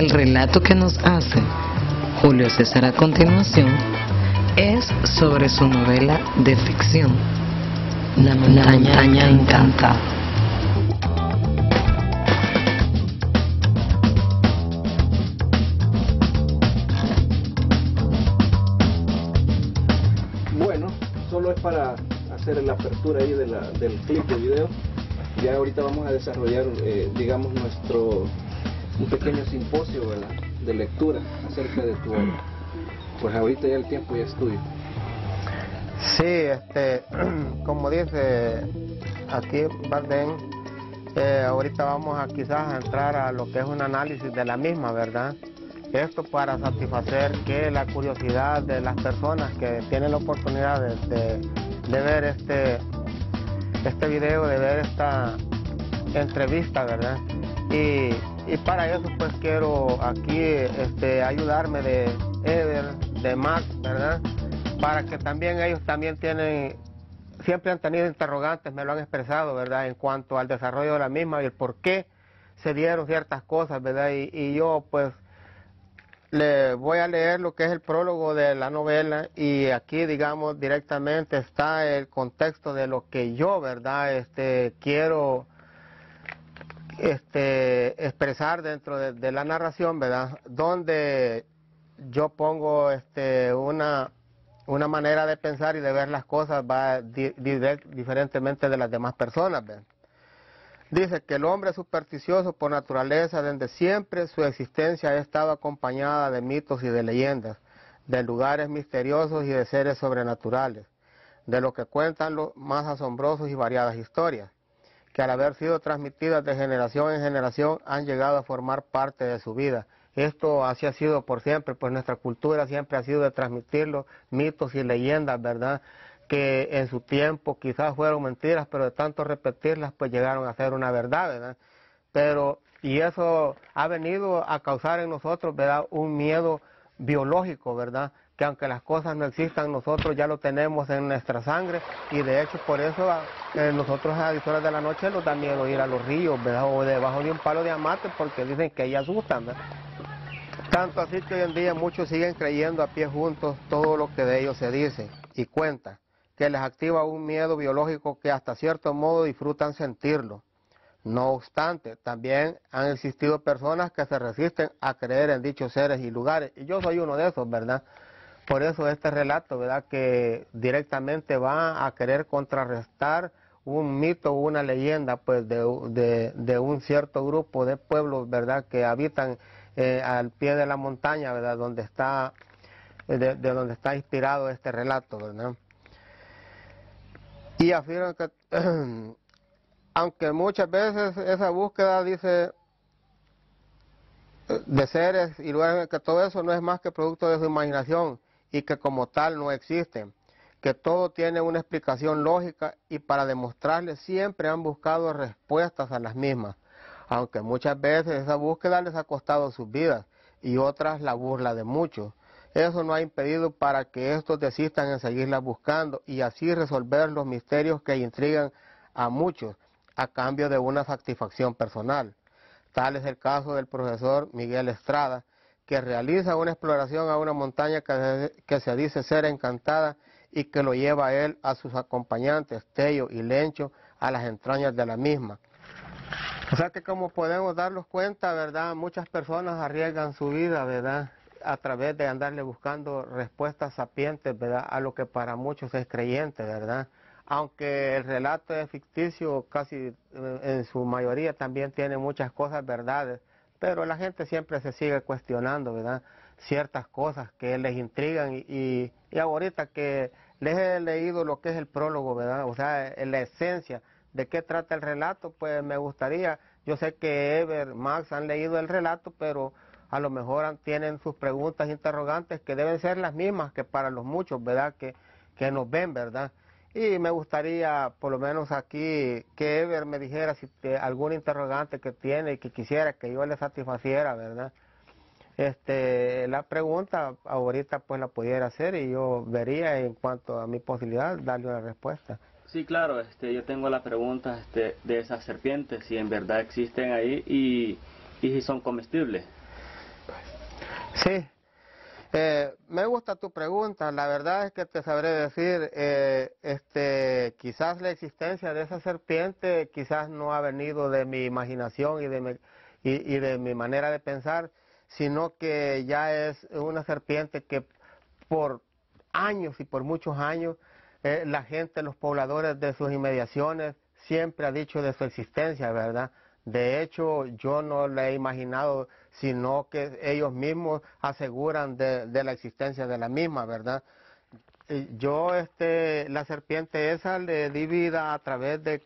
El relato que nos hace Julio César a continuación es sobre su novela de ficción, La montaña encantada. Bueno, solo es para hacer la apertura ahí del clip de video. Ya ahorita vamos a desarrollar, digamos, un pequeño simposio, ¿verdad?, de lectura acerca de tu obra. Pues ahorita ya el tiempo ya es tuyo. Sí, como dice aquí Bardem, ahorita vamos a quizás a entrar a lo que es un análisis de la misma, ¿verdad? Esto para satisfacer que la curiosidad de las personas que tienen la oportunidad de ver este video, de ver esta entrevista, ¿verdad? Y para eso pues quiero aquí ayudarme de Ever, de Max, ¿verdad? Para que también ellos también siempre han tenido interrogantes, me lo han expresado, ¿verdad? En cuanto al desarrollo de la misma y el por qué se dieron ciertas cosas, ¿verdad? Y yo pues le voy a leer lo que es el prólogo de la novela y aquí, digamos, directamente está el contexto de lo que yo, ¿verdad? Quiero expresar dentro de la narración, ¿verdad? Donde yo pongo una manera de pensar y de ver las cosas va diferentemente de las demás personas, ¿verdad? Dice que el hombre supersticioso por naturaleza, desde siempre su existencia ha estado acompañada de mitos y de leyendas, de lugares misteriosos y de seres sobrenaturales, de lo que cuentan los más asombrosos y variadas historias, que al haber sido transmitidas de generación en generación han llegado a formar parte de su vida. Esto así ha sido por siempre, pues nuestra cultura siempre ha sido de transmitir los mitos y leyendas, ¿verdad?, que en su tiempo quizás fueron mentiras, pero de tanto repetirlas pues llegaron a ser una verdad, ¿verdad? Y eso ha venido a causar en nosotros, ¿verdad?, un miedo biológico, ¿verdad?, que aunque las cosas no existan, nosotros ya lo tenemos en nuestra sangre, y de hecho por eso nosotros a las horas de la noche nos da miedo ir a los ríos, ¿verdad?, o debajo de un palo de amate, porque dicen que ahí asustan, ¿verdad? Tanto así que hoy en día muchos siguen creyendo a pie juntos todo lo que de ellos se dice y cuenta, que les activa un miedo biológico que hasta cierto modo disfrutan sentirlo. No obstante, también han existido personas que se resisten a creer en dichos seres y lugares, y yo soy uno de esos, ¿verdad? Por eso este relato, ¿verdad?, que directamente va a querer contrarrestar un mito o una leyenda, pues, de un cierto grupo de pueblos, ¿verdad?, que habitan al pie de la montaña, ¿verdad?, donde está, de donde está inspirado este relato, ¿verdad? Y afirman que, aunque muchas veces esa búsqueda, dice, de seres y lugares, que todo eso no es más que producto de su imaginación y que como tal no existen, que todo tiene una explicación lógica y para demostrarles siempre han buscado respuestas a las mismas, aunque muchas veces esa búsqueda les ha costado sus vidas y otras la burla de muchos. Eso no ha impedido para que estos desistan en seguirla buscando y así resolver los misterios que intrigan a muchos a cambio de una satisfacción personal. Tal es el caso del profesor Miguel Estrada, que realiza una exploración a una montaña que se dice ser encantada y que lo lleva a él, a sus acompañantes, Tello y Lencho, a las entrañas de la misma. O sea que como podemos darnos cuenta, ¿verdad?, muchas personas arriesgan su vida, ¿verdad?, a través de andarle buscando respuestas sapientes, ¿verdad?, a lo que para muchos es creyente, ¿verdad? Aunque el relato es ficticio, casi en su mayoría también tiene muchas cosas verdades, pero la gente siempre se sigue cuestionando, ¿verdad?, ciertas cosas que les intrigan y ahorita que les he leído lo que es el prólogo, ¿verdad?, o sea, en la esencia de qué trata el relato, pues me gustaría, yo sé que Ever, Max han leído el relato, pero a lo mejor tienen sus preguntas interrogantes que deben ser las mismas que para los muchos, ¿verdad?, que nos ven, ¿verdad? Y me gustaría, por lo menos aquí, que Ever me dijera si algún interrogante que tiene y que quisiera que yo le satisfaciera, ¿verdad? La pregunta ahorita pues la pudiera hacer y yo vería en cuanto a mi posibilidad darle una respuesta. Sí, claro, yo tengo la pregunta de esas serpientes, si en verdad existen ahí y si son comestibles. Sí, me gusta tu pregunta. La verdad es que te sabré decir, quizás la existencia de esa serpiente quizás no ha venido de mi imaginación y de mi manera de pensar, sino que ya es una serpiente que por años y por muchos años la gente, los pobladores de sus inmediaciones siempre ha dicho de su existencia, ¿verdad? De hecho, yo no la he imaginado, sino que ellos mismos aseguran de la existencia de la misma, ¿verdad? Yo, la serpiente esa le di vida a través de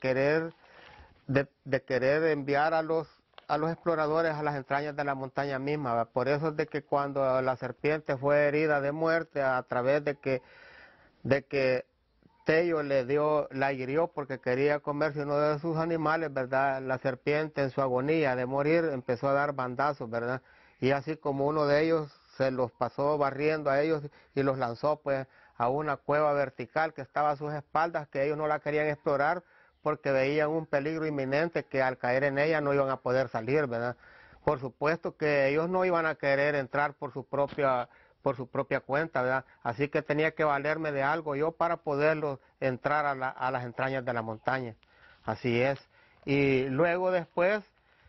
querer enviar a los exploradores a las entrañas de la montaña misma, ¿verdad? Por eso es de que cuando la serpiente fue herida de muerte a través de que Tello la hirió porque quería comerse uno de sus animales, ¿verdad? La serpiente en su agonía de morir empezó a dar bandazos, ¿verdad? Y así como uno de ellos se los pasó barriendo a ellos y los lanzó pues a una cueva vertical que estaba a sus espaldas, que ellos no la querían explorar porque veían un peligro inminente que al caer en ella no iban a poder salir, ¿verdad? Por supuesto que ellos no iban a querer entrar por su propia cuenta, ¿verdad? Así que tenía que valerme de algo yo para poderlos entrar a las entrañas de la montaña. Así es. Y luego después,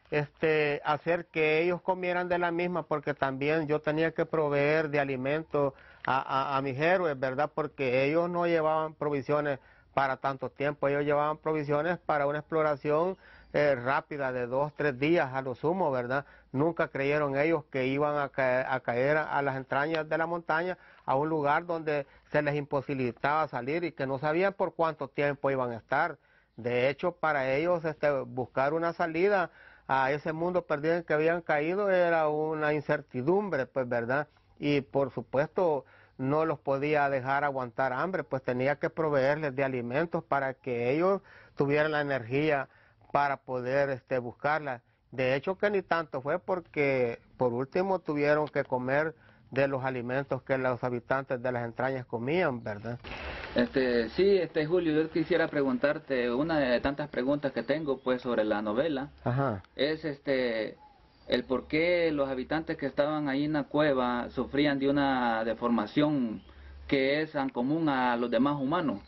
hacer que ellos comieran de la misma, porque también yo tenía que proveer de alimento a mis héroes, ¿verdad? Porque ellos no llevaban provisiones para tanto tiempo, ellos llevaban provisiones para una exploración rápida de 2, 3 días a lo sumo, ¿verdad? Nunca creyeron ellos que iban a caer a las entrañas de la montaña, a un lugar donde se les imposibilitaba salir y que no sabían por cuánto tiempo iban a estar. De hecho, para ellos buscar una salida a ese mundo perdido en que habían caído era una incertidumbre, pues, ¿verdad? Y por supuesto no los podía dejar aguantar hambre, pues tenía que proveerles de alimentos para que ellos tuvieran la energía para poder buscarla. De hecho que ni tanto fue porque por último tuvieron que comer de los alimentos que los habitantes de las entrañas comían, ¿verdad? Sí, Julio, yo quisiera preguntarte una de tantas preguntas que tengo pues sobre la novela. Ajá. Es el por qué los habitantes que estaban ahí en la cueva sufrían de una deformación que es tan común a los demás humanos.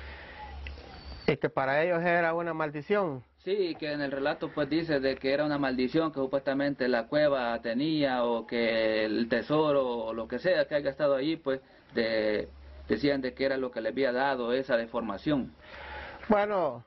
Y que para ellos era una maldición. Sí, que en el relato pues dice de que era una maldición que supuestamente la cueva tenía, o que el tesoro o lo que sea que haya estado allí pues decían de que era lo que le había dado esa deformación. Bueno,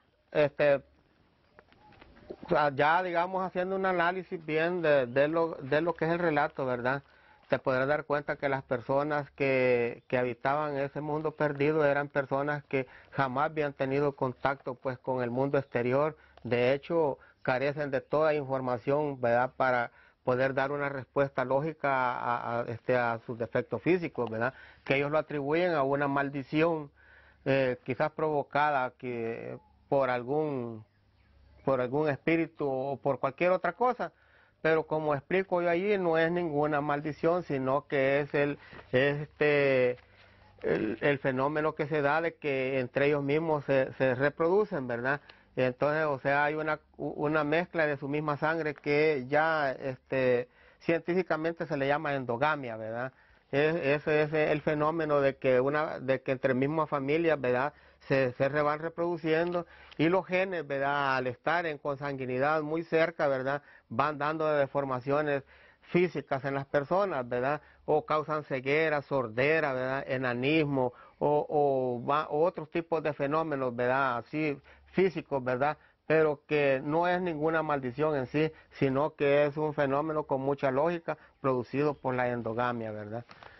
ya digamos haciendo un análisis bien de lo que es el relato, ¿verdad? Te podrás dar cuenta que las personas que habitaban ese mundo perdido eran personas que jamás habían tenido contacto pues con el mundo exterior. De hecho, carecen de toda información, ¿verdad?, para poder dar una respuesta lógica a sus defectos físicos, ¿verdad? Que ellos lo atribuyen a una maldición, quizás provocada por algún espíritu o por cualquier otra cosa. Pero como explico yo allí, no es ninguna maldición, sino que es el fenómeno que se da de que entre ellos mismos se reproducen, ¿verdad? Entonces, o sea, hay una mezcla de su misma sangre que ya científicamente se le llama endogamia, ¿verdad? Ese es el fenómeno de que entre mismas familias, ¿verdad?, se van reproduciendo, y los genes, ¿verdad?, al estar en consanguinidad muy cerca, ¿verdad?, van dando deformaciones físicas en las personas, ¿verdad?, o causan ceguera, sordera, ¿verdad?, enanismo, o otros tipos de fenómenos, ¿verdad?, así físicos, ¿verdad?, pero que no es ninguna maldición en sí, sino que es un fenómeno con mucha lógica producido por la endogamia, ¿verdad?